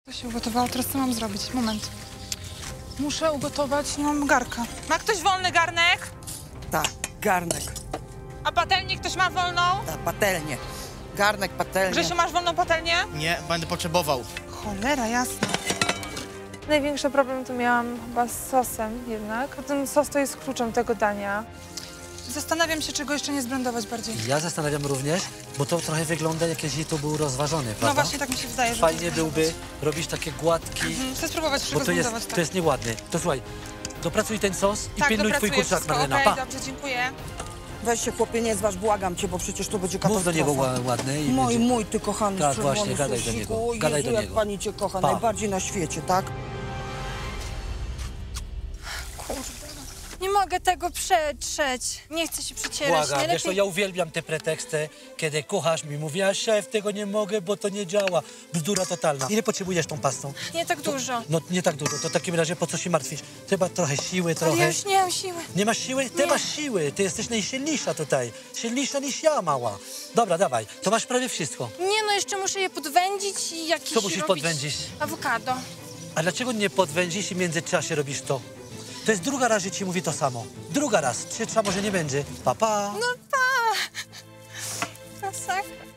To się ugotowało, teraz co mam zrobić? Moment. Muszę ugotować, nie mam garka. Ma ktoś wolny garnek? Tak, garnek. A patelnię ktoś ma wolną? Ta patelnię. Garnek, patelnię. Grzesiu, masz wolną patelnię? Nie, będę potrzebował. Cholera, jasne. Największy problem to miałam chyba z sosem jednak. Ten sos to jest kluczem tego dania. Zastanawiam się, czego jeszcze nie zblendować bardziej. Ja zastanawiam również, bo to trochę wygląda, jak jeśli to był rozważony, prawda? No właśnie, tak mi się wydaje, że... Fajnie byłby robić takie gładki, Chcę spróbować bo czego to jest, zblendować, tak. to jest nieładne. To słuchaj, dopracuj ten sos i Tak, pilnuj twój dopracuję kurczak, wszystko. Marlena. Okej, Pa! dobrze, dziękuję. Weź się, chłopie, nie zważ, błagam cię, bo przecież to będzie Mów katastrofa. do niego ładny i Mój, będzie... mój, ty kochany, Tak, czerwony właśnie, gadaj do sosiku. niego, O Jezu, gadaj do jak niego. pani cię kocha, Pa. najbardziej na świecie, tak? Nie mogę tego przetrzeć. Nie chcę się przecierać. Błagam, wiesz, to ja uwielbiam te preteksty, kiedy kucharz mi mówi, a szef, tego nie mogę, bo to nie działa. Bzdura totalna. Ile potrzebujesz tą pastą? Nie tak dużo. No nie tak dużo, to w takim razie po co się martwisz? Trzeba trochę siły, Ale trochę... ja już nie mam siły. Nie masz siły? Ty Nie. masz siły, ty jesteś najsilniejsza tutaj. Silniejsza niż ja, mała. Dobra, dawaj, to masz prawie wszystko. Nie no, jeszcze muszę je podwędzić i jakieś Co musisz robić... podwędzić? Awokado. A dlaczego nie podwędzisz i w międzyczasie robisz to? To jest druga raz, że ci mówi to samo. Druga raz, trzecia może nie będzie. Pa, pa. No pa! Masakra.